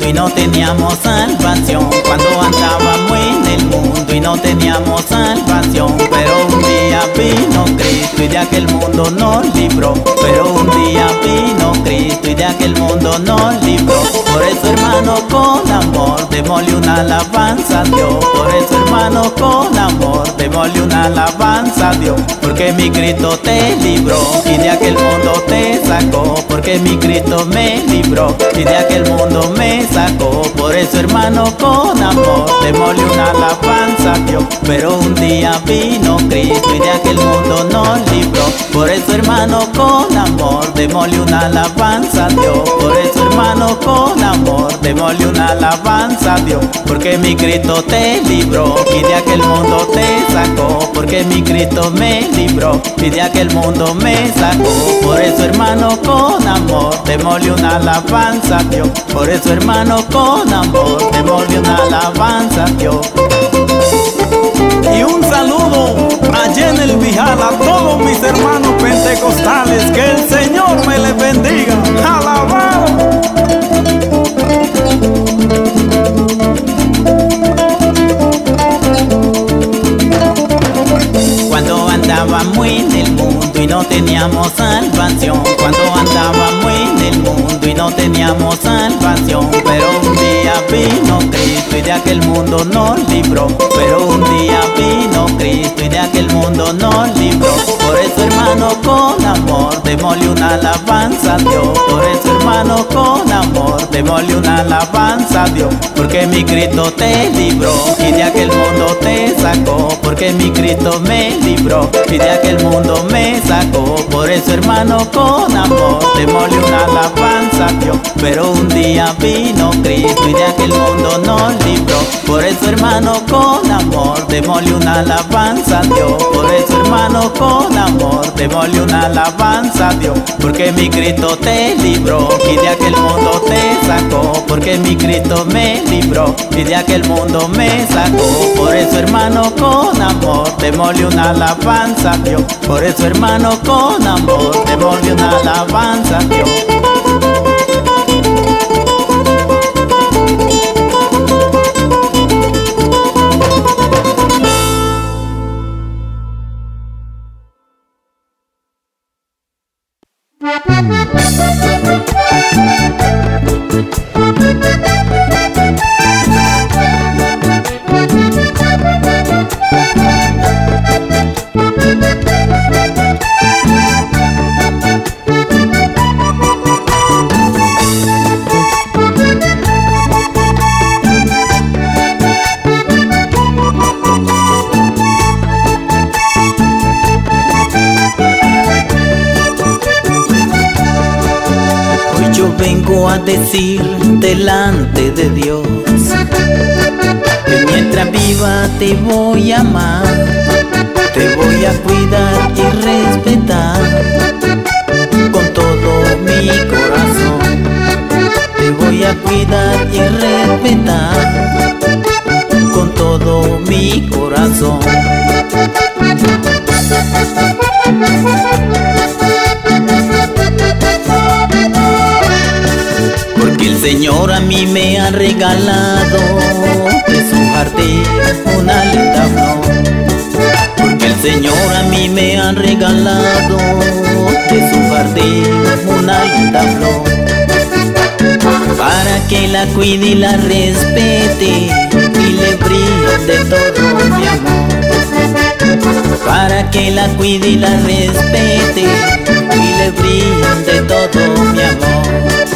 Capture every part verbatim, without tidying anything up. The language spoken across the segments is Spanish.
y no teníamos salvación. Cuando andábamos en el mundo y no teníamos salvación. Pero un día vino Cristo y de aquel mundo nos libró. Pero un día vino Cristo y de aquel mundo nos libró. Por eso, hermano, con amor démosle una alabanza a Dios. Por eso, hermano, con amor démosle una alabanza a Dios. Porque mi Cristo te libró y de aquel mundo te sacó. Porque mi Cristo me libró y de aquel mundo me sacó. Por eso, hermano, con amor démosle una alabanza a Dios. Pero un día vino Cristo y de aquel mundo nos libró. Por eso, hermano, con amor démosle una alabanza a Dios. Por eso, hermano, con amor démosle una alabanza a Dios. Porque mi Cristo te libró y de aquel mundo te sacó. Porque mi Cristo me libró y de aquel mundo me sacó. Por eso, hermano, con amor démosle una alabanza a Dios. Por eso, hermano, con amor démosle una alabanza a Dios. Y un saludo allá en el Bijal a todos mis hermanos pentecostales. Que el Señor me les bendiga. Alabado. Cuando andábamos en el mundo y no teníamos salvación. Cuando andábamos en el mundo y no teníamos salvación. Pero un día vino Cristo y de aquel mundo nos libró. Pero un día vino Cristo y de aquel mundo nos libró. Por eso, hermano, con amor démosle una alabanza a Dios. Por eso, hermano, con amor démosle una alabanza a Dios. Porque mi Cristo te libró y de aquel mundo te sacó. Porque mi Cristo me libró y de aquel mundo me sacó. Por eso, hermano, con amor démosle una alabanza a Dios. Pero un día vino Cristo y de aquel mundo nos libró. Por eso, hermano, con amor démosle una alabanza a Dios. Por eso, hermano, con amor démosle una alabanza a Dios. Porque mi Cristo te libró y de aquel mundo te sacó. Porque mi Cristo me libró y de aquel mundo me sacó. Por eso, hermano, con amor démosle una alabanza a Dios. Por eso, hermano, con amor démosle una alabanza a Dios. Vengo a decir delante de Dios que mientras viva te voy a amar, te voy a cuidar y respetar con todo mi corazón. Te voy a cuidar y respetar con todo mi corazón. Porque el Señor a mí me ha regalado de su jardín una linda flor. Porque el Señor a mí me ha regalado de su jardín una linda flor. Para que la cuide y la respete y le brinde todo mi amor. Para que la cuide y la respete y le brinde todo mi amor.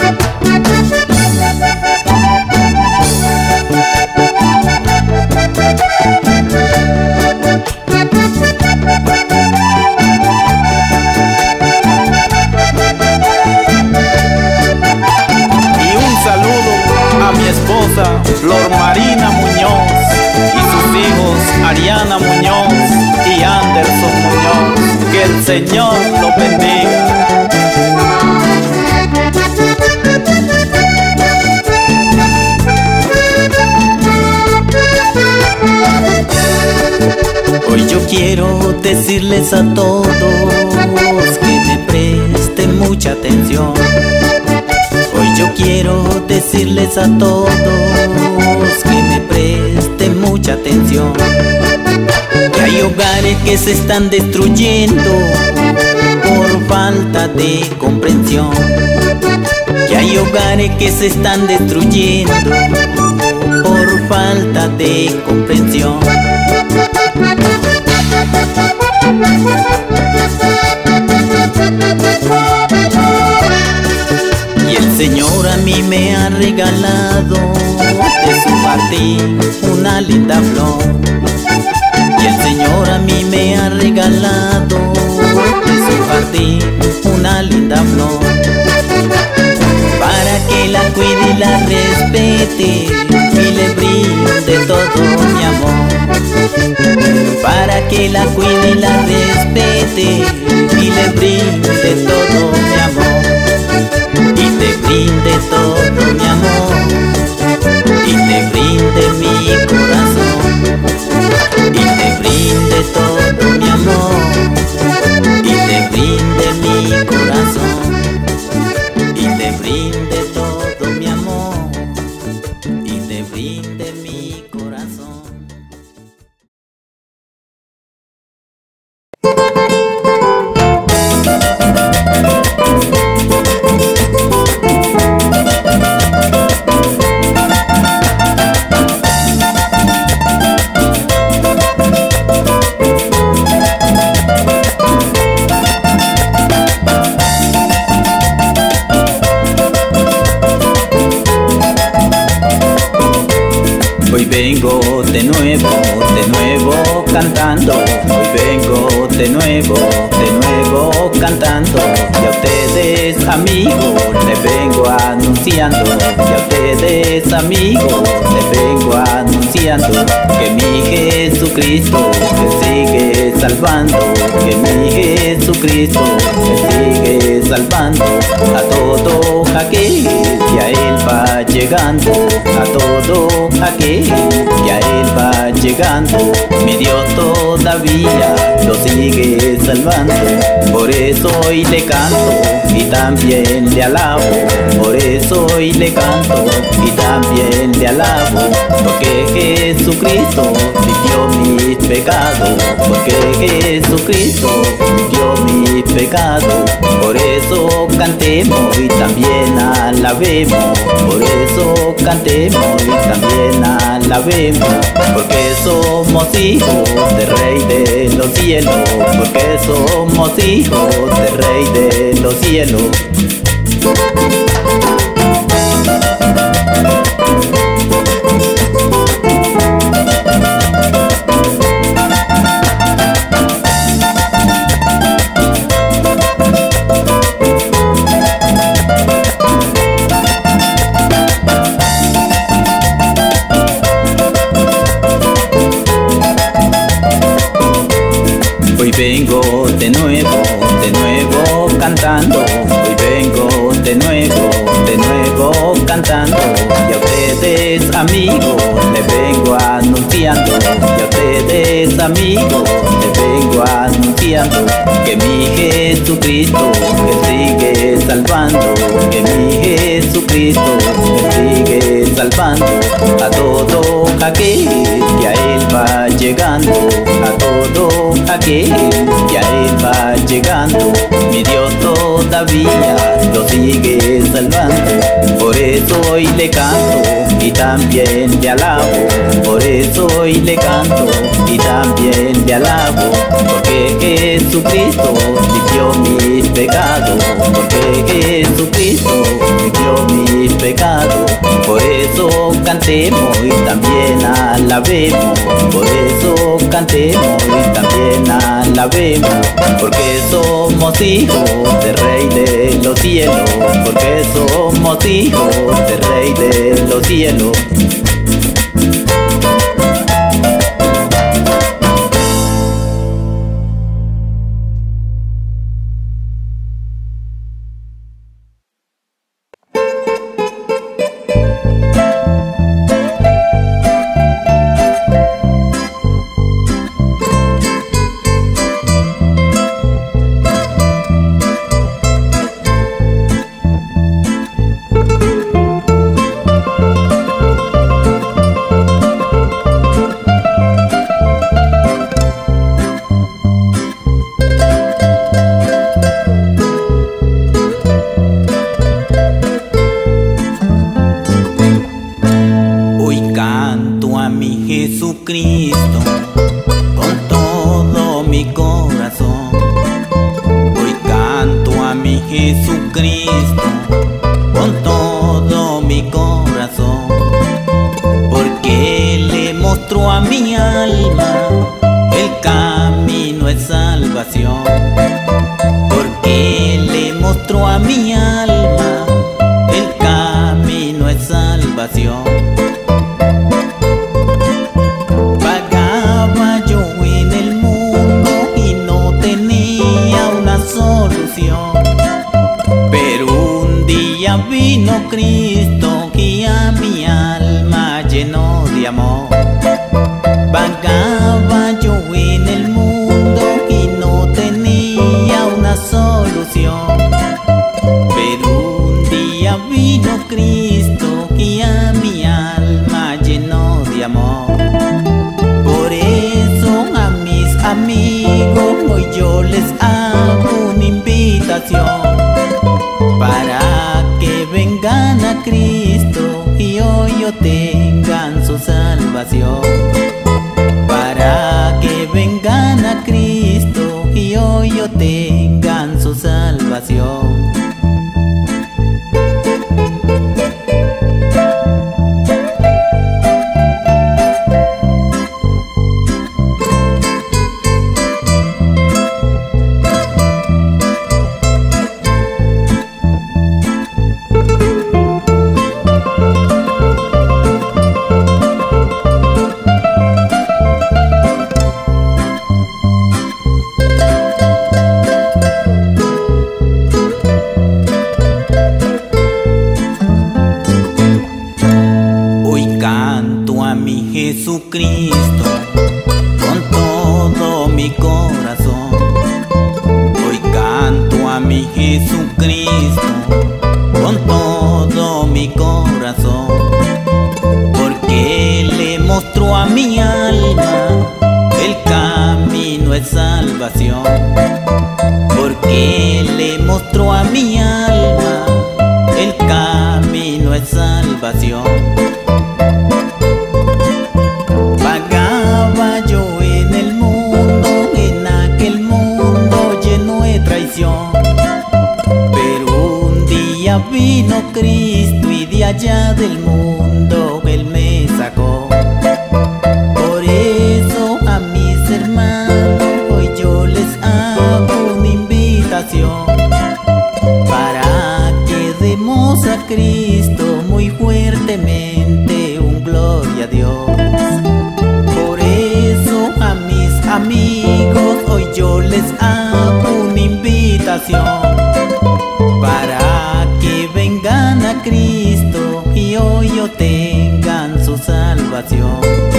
Y un saludo a mi esposa Flor Marina Muñoz y sus hijos Ariana Muñoz y Anderson Muñoz. Que el Señor los bendiga. Hoy yo quiero decirles a todos que me presten mucha atención. Hoy yo quiero decirles pedirles a todos que me presten mucha atención, que hay hogares que se están destruyendo por falta de comprensión, que hay hogares que se están destruyendo por falta de comprensión. Y el Señor a mí me ha regalado de su jardín una linda flor. Y el Señor a mí me ha regalado de su jardín una linda flor, para que la cuide y la respete y le brinde todo mi amor, para que la cuide y la respete y le brinde todo mi amor, y te brinde todo mi amor, y te brinde mi corazón, y te brinde todo mi amor, y te brinde mi corazón, y te brinde todo mi amor, y te brinde mi corazón. Hoy vengo de nuevo, de nuevo cantando, hoy vengo de nuevo, de nuevo cantando, y a ustedes amigos les vengo anunciando, y a ustedes amigos les vengo anunciando, que mi Jesucristo me sigue salvando, que mi Jesucristo me sigue salvando, a todo aquel que a Él va llegando, a todo aquel que a Él va llegando, mi Dios todavía lo sigue salvando, por eso hoy le canto y también le alabo, por eso hoy le canto y también le alabo, porque Jesucristo limpió mis pecados, porque Jesucristo limpió mis pecados, por eso cantemos y también alabemos, por eso cantemos y también alabemos, porque somos hijos del Rey de los cielos, porque somos hijos del Rey de los cielos. Hoy vengo de nuevo, de nuevo cantando, hoy vengo de nuevo, de nuevo cantando, y a ustedes amigos les vengo anunciando, y a ustedes amigos les vengo anunciando, que mi Jesucristo me sigue salvando, que mi Jesucristo me sigue salvando, a todo aquel que a Él va llegando, a todo aquel que a Él va llegando, mi Dios todavía lo sigue salvando, por eso hoy le canto y también le alabo, por eso hoy le canto y también le alabo, porque Jesucristo limpió mis pecados, porque Jesucristo limpió mis pecados, por eso cantemos y también alabemos, por eso cantemos y también alabemos, porque somos hijos del Rey de los cielos, porque somos hijos del Rey de los cielos. mi Jesucristo con todo mi corazón, porque le mostró a mi alma el camino de salvación, porque le mostró a mi alma el camino de salvación. Vagaba yo en el mundo y no tenía una solución, pero un día vino Cristo que a mi alma llenó de amor. Vagaba yo en el mundo y no tenía una solución, pero un día vino Cristo que a mi alma llenó de amor. Por eso a mis amigos hoy yo les hago una invitación para que vengan a Cristo y hoy obtengan su salvación. Para que vengan a Cristo y hoy obtengan su salvación. Jesucristo con todo mi corazón. Hoy canto a mi Jesucristo con todo mi corazón, porque le mostró a mi alma el camino de salvación, porque le mostró a mi alma el camino de salvación. Pero un día vino Cristo y de allá del mundo Él me sacó. Por eso a mis hermanos hoy yo les hago una invitación para que demos a Cristo muy fuertemente un gloria a Dios. Por eso a mis amigos hoy yo les hago una invitación para que vengan a Cristo y hoy obtengan su salvación.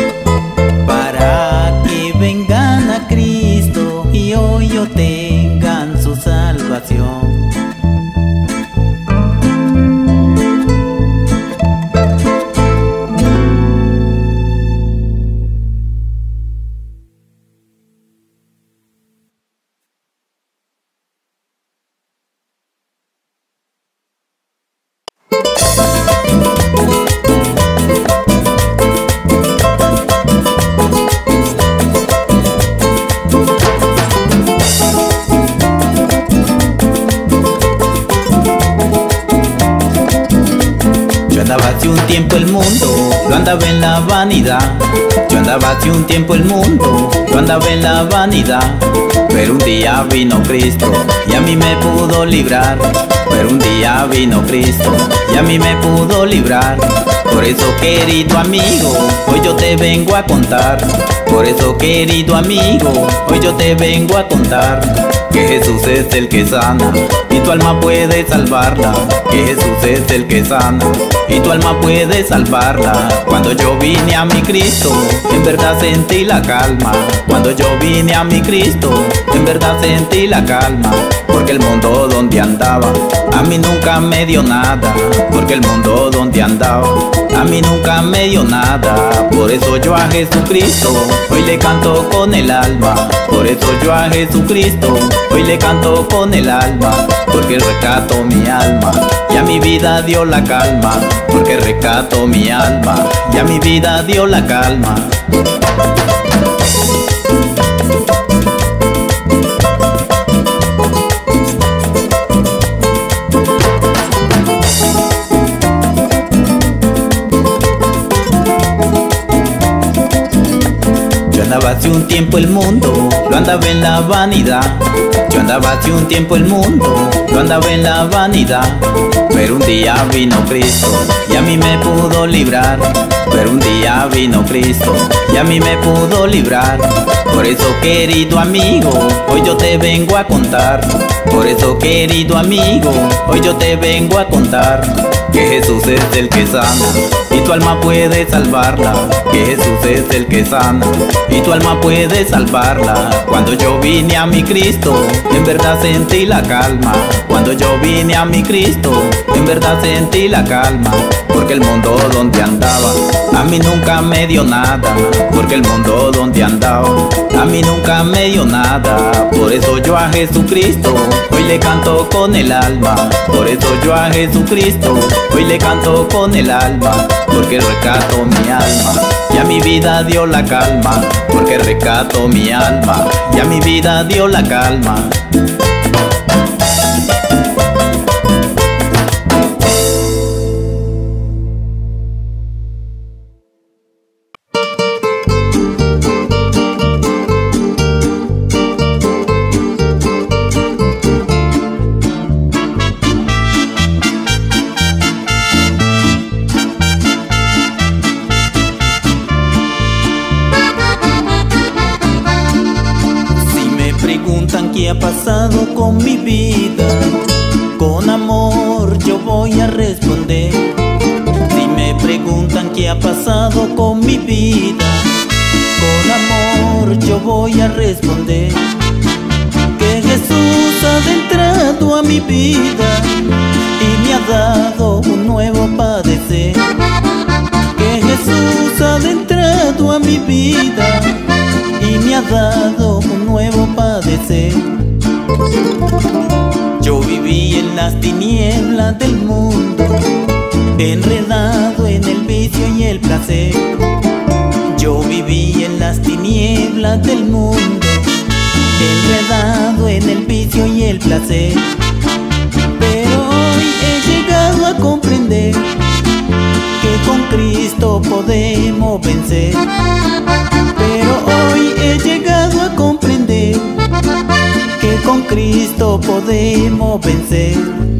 Para que vengan a Cristo y hoy obtengan su salvación. Hace un tiempo el mundo, yo andaba en la vanidad. Yo andaba hace un tiempo el mundo, yo andaba en la vanidad. Pero un día vino Cristo y a mí me pudo librar. Pero un día vino Cristo y a mí me pudo librar. Por eso, querido amigo, hoy yo te vengo a contar. Por eso, querido amigo, hoy yo te vengo a contar que Jesús es el que sana y tu alma puede salvarla. Que Jesús es el que sana y tu alma puede salvarla. Cuando yo vine a mi Cristo, en verdad sentí la calma. Cuando yo vine a mi Cristo, en verdad sentí la calma. Porque el mundo donde andaba, a mí nunca me dio nada. Porque el mundo donde andaba, a mí nunca me dio nada. Por eso yo a Jesucristo hoy le canto con el alma. Por eso yo a Jesucristo hoy le canto con el alma. Porque rescató mi alma y a mi vida dio la calma. Porque rescató mi alma y a mi vida dio la calma. hace un tiempo el mundo, lo andaba en la vanidad. Yo andaba hace un tiempo el mundo, lo andaba en la vanidad. Pero un día vino Cristo y a mí me pudo librar. Pero un día vino Cristo y a mí me pudo librar. Por eso, querido amigo, hoy yo te vengo a contar. Por eso, querido amigo, hoy yo te vengo a contar que Jesús es el que sana y tu alma puede salvarla. Que Jesús es el que sana y tu alma puede salvarla. Cuando yo vine a mi Cristo, en verdad sentí la calma. Cuando yo vine a mi Cristo, en verdad sentí la calma. Porque el mundo donde andaba a mí nunca me dio nada. Porque el mundo donde andaba a mí nunca me dio nada. Por eso yo a Jesucristo hoy le canto con el alma. Por eso yo a Jesucristo hoy le canto con el alma. Porque rescato mi alma y a mi vida dio la calma. Porque rescato mi alma y a mi vida dio la calma. ¿Qué ha pasado con mi vida? Con amor yo voy a responder. Si me preguntan qué ha pasado con mi vida, con amor yo voy a responder que Jesús ha entrado a mi vida y me ha dado un nuevo padecer. Que Jesús ha entrado a mi vida y me ha dado un nuevo padecer. Yo viví en las tinieblas del mundo, enredado en el vicio y el placer. Yo viví en las tinieblas del mundo, enredado en el vicio y el placer. Pero hoy he llegado a comprender que con Cristo podemos vencer. Pero hoy he llegado a comprender que con Cristo podemos vencer.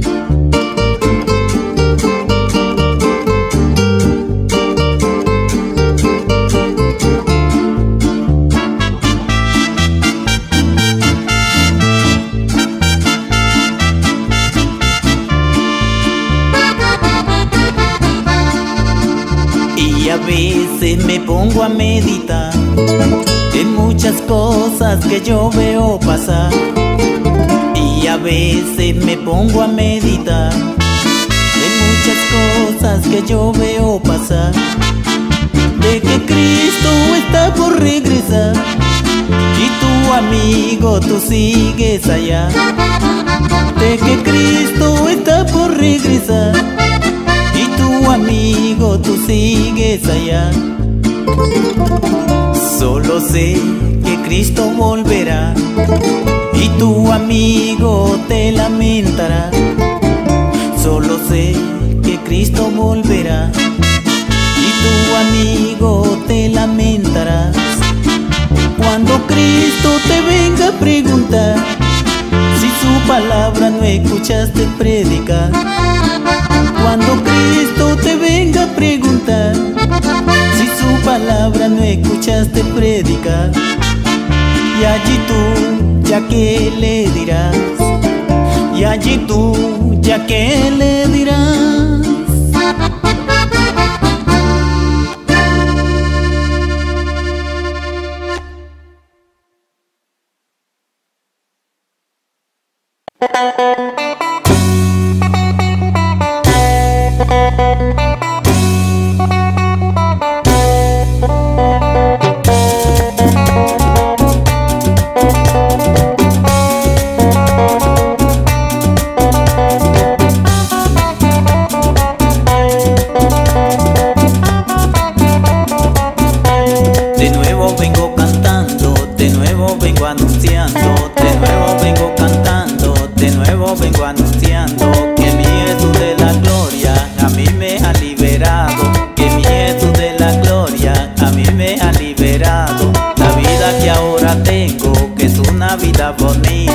Y a veces me pongo a meditar en muchas cosas que yo veo pasar. Y a veces me pongo a meditar en muchas cosas que yo veo pasar. De que Cristo está por regresar y tu amigo tú sigues allá. De que Cristo está por regresar y tu amigo tú sigues allá. Solo sé que Cristo volverá y tu amigo te lamentará. Solo sé que Cristo volverá y tu amigo te lamentarás. Cuando Cristo te venga a preguntar si su palabra no escuchaste predicar. Cuando Cristo te venga a preguntar si su palabra no escuchaste predicar. Y allí tú ya que le dirás, y allí tú ya que le dirás.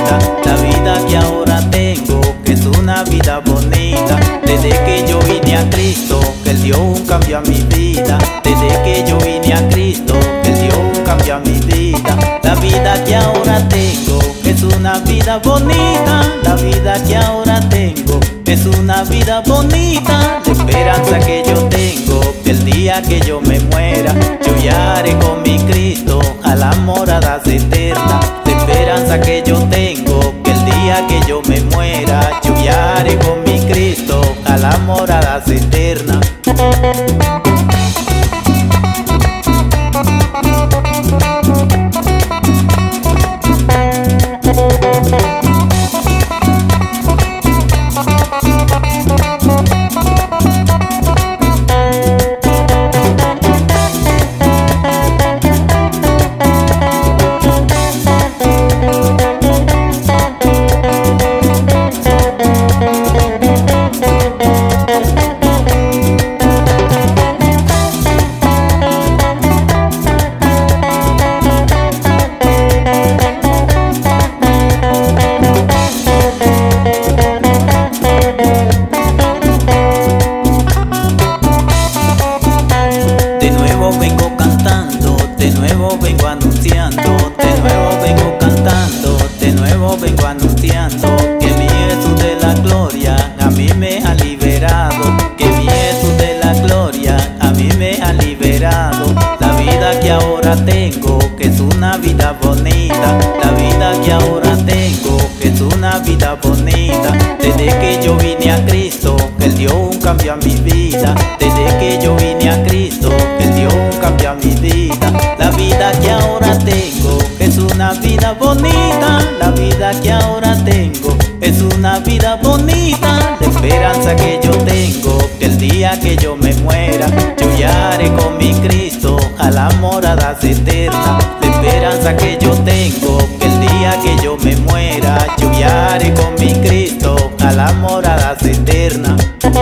bonita, la vida que ahora tengo, que es una vida bonita. Desde que yo vine a Cristo, que Él dio un cambio a mi vida. Desde que yo vine a Cristo, que Él dio un cambio a mi vida. La vida que ahora tengo, es una vida bonita. La vida que ahora tengo, es una vida bonita. La esperanza que yo tengo, que el día que yo me muera, yo viajaré con mi Cristo a las moradas eternas. La esperanza que yo tengo, que el día que yo me muera, yo viajaré con mi Cristo a las moradas eternas. Vengo cantando, de nuevo vengo anunciando, de nuevo vengo cantando, de nuevo vengo anunciando que mi Jesús de la gloria a mí me ha liberado, que mi Jesús de la gloria a mí me ha liberado. La vida que ahora tengo, que es una vida bonita, la vida que ahora tengo, que es una vida bonita. Desde que yo vine a Cristo, Él dio un cambio a mi vida. Desde que yo vine a Cristo, Él dio un cambio a mi vida. La vida que ahora tengo, es una vida bonita. La vida que ahora tengo, es una vida bonita. La esperanza que yo tengo, que el día que yo me muera, yo viajaré con mi Cristo a las moradas eternas. La esperanza que yo tengo, que el día que yo me muera, yo viajaré con mi Cristo a las moradas eternas.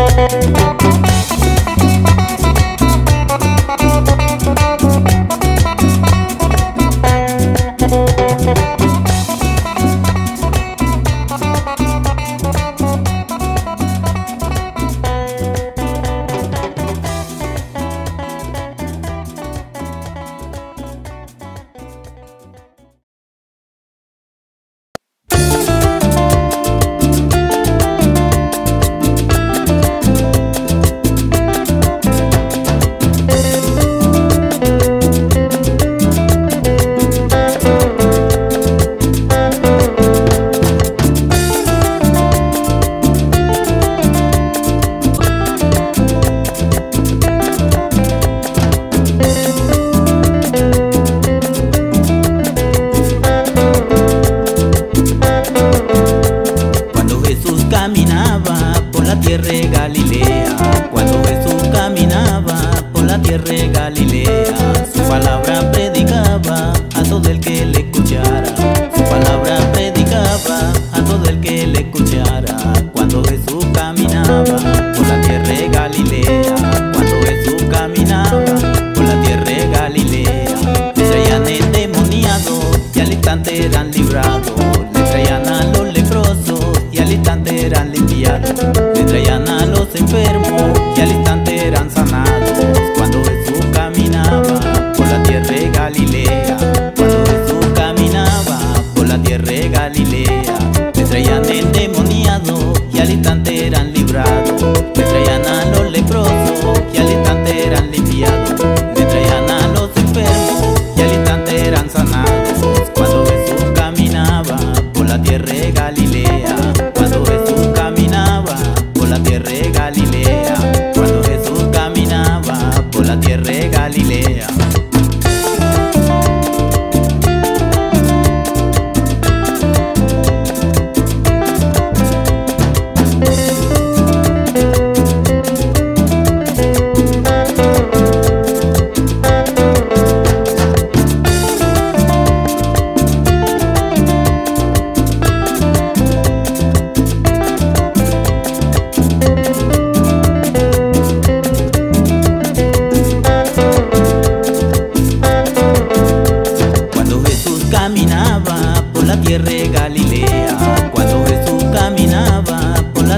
Eran librados, le traían a los leprosos y al instante eran limpiados, le traían a los enfermos y al instante eran sanados. Cuando Jesús caminaba por la tierra de Galilea, cuando Jesús caminaba por la tierra de Galilea, le traían endemoniados y al instante eran librados, le traían a los leprosos y al instante eran limpiados, le traían a los enfermos y al instante eran sanados. Cuando Jesús caminaba por la tierra de Galilea, cuando Jesús caminaba por la tierra de Galilea, cuando Jesús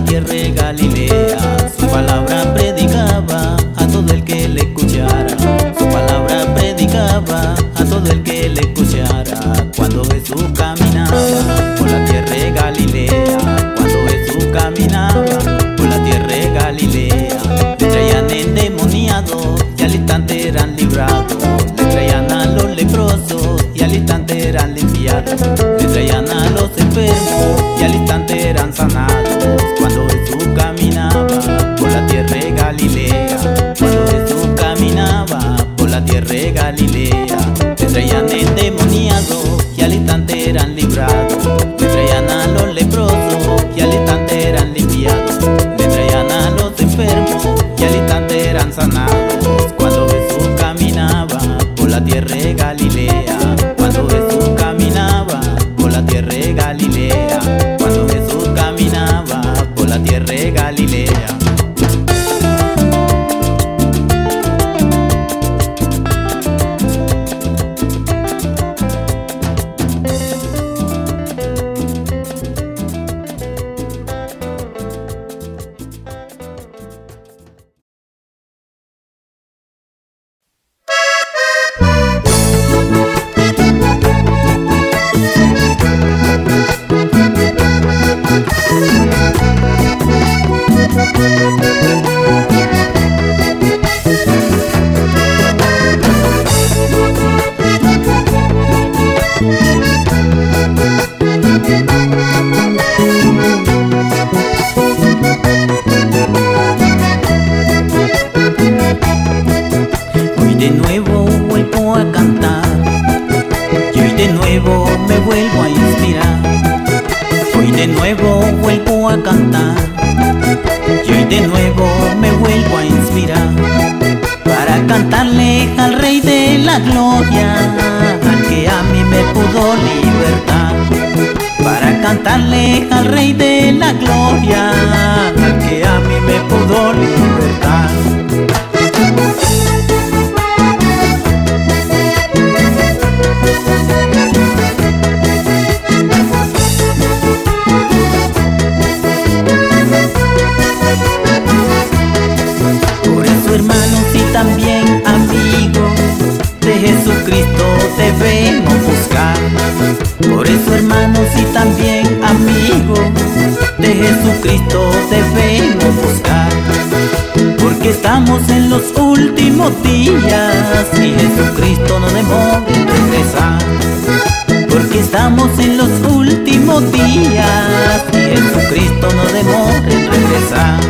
tierra de Galilea. Su palabra predicaba a todo el que le escuchara. Su palabra predicaba a todo el que le escuchara. Cuando Jesús caminaba por la tierra de Galilea, cuando Jesús caminaba por la tierra de Galilea, le traían endemoniados y al instante eran librados. Le traían a los leprosos y al instante eran limpiados. Le traían a los enfermos y al instante eran sanados. Cuando Jesús caminaba por la tierra de Galilea, cuando Jesús caminaba por la tierra de Galilea, le traían endemoniados y al instante eran librados. Le traían a los leprosos y al instante eran limpiados. Le traían a los enfermos y al instante eran sanados. Cuando Jesús caminaba por la tierra de Galilea, cuando Jesús caminaba por la tierra de Galilea, cuando Jesús caminaba por la tierra de Galilea. De nuevo vuelvo a cantar y hoy de nuevo me vuelvo a inspirar. Hoy de nuevo vuelvo a cantar y hoy de nuevo me vuelvo a inspirar para cantarle al Rey de la Gloria, al que a mí me pudo libertar. Para cantarle al Rey de la Gloria, al que a mí me pudo libertar. Hermanos y también amigos de Jesucristo debemos buscar. Por eso, hermanos y también amigos de Jesucristo debemos buscar. Porque estamos en los últimos días y Jesucristo no demora en regresar. Porque estamos en los últimos días y Jesucristo no demora en regresar.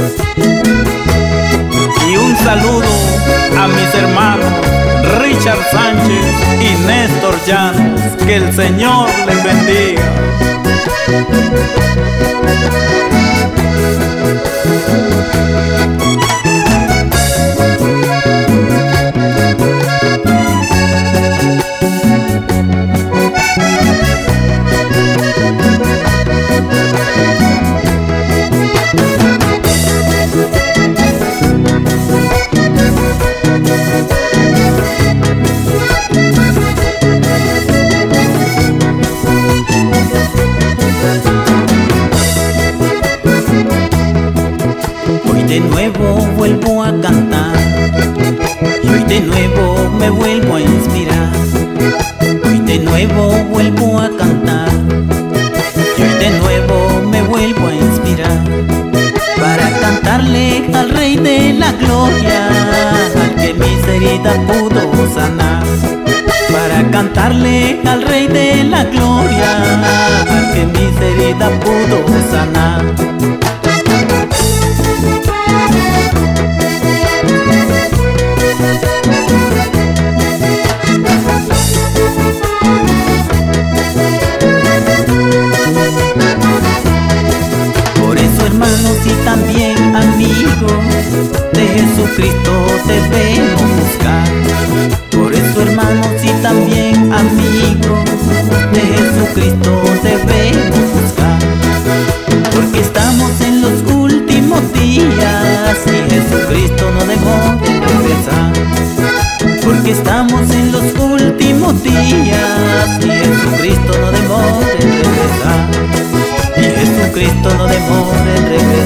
Y un saludo a mis hermanos Richard Sánchez y Néstor Llanos. Que el Señor les bendiga. De nuevo vuelvo a cantar y hoy de nuevo me vuelvo a inspirar. Hoy de nuevo vuelvo a cantar y hoy de nuevo me vuelvo a inspirar para cantarle al Rey de la Gloria, al que mis heridas pudo sanar. Para cantarle al Rey de la Gloria, al que mis heridas pudo sanar. Hermanos y también amigos de Jesucristo debemos buscar. Por eso, hermanos y también amigos de Jesucristo debemos buscar. Porque estamos en los últimos días y Jesucristo no demora en regresar. Porque estamos en los últimos días y Jesucristo no demora en regresar. Y Jesucristo no demora en regresar.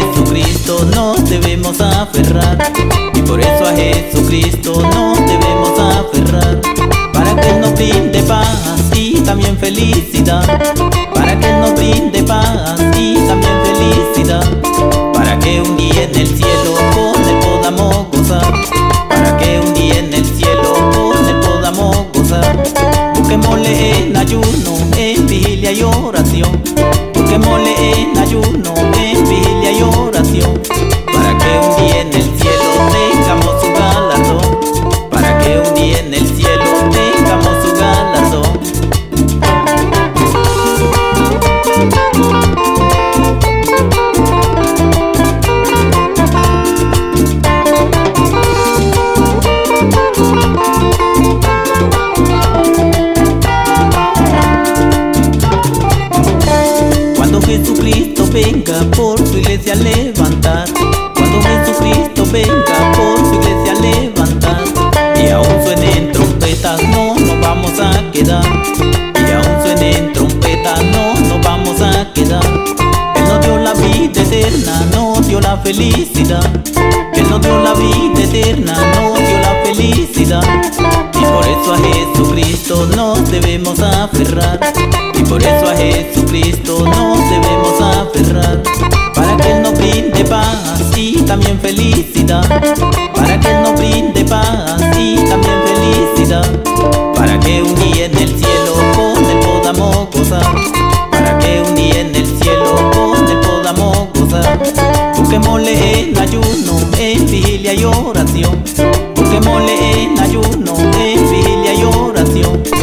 Jesucristo nos debemos aferrar, y por eso a Jesucristo nos debemos aferrar, para que Él nos brinde paz y también felicidad, para que Él nos brinde paz y también felicidad, para que un día en el cielo con Él podamos gozar, para que un día en el cielo con Él podamos gozar. Busquémosle en ayuno, en vigilia y oración, busquémosle en ayuno, en vigilia y oración, para que un día en el cielo tengamos su galardón, para que un día en el cielo tengamos su galardón. Cuando Jesucristo venga por su iglesia a levantar, cuando Jesucristo venga por su iglesia a levantar, y aún suenen trompetas, no nos vamos a quedar, y aún suenen trompetas, no nos vamos a quedar. Él nos dio la vida eterna, nos dio la felicidad, Él nos dio la vida eterna, nos dio la felicidad, y por eso a Jesucristo nos debemos aferrar, y por eso a Jesucristo nos debemos aferrar, para que Él nos brinde paz y también felicidad, para que Él nos brinde paz y también felicidad, para que un día en el cielo con Él podamos gozar, para que un día en el cielo con Él podamos gozar. Busquémosle en ayuno, en vigilia y oración, busquémosle en ayuno, en vigilia y oración,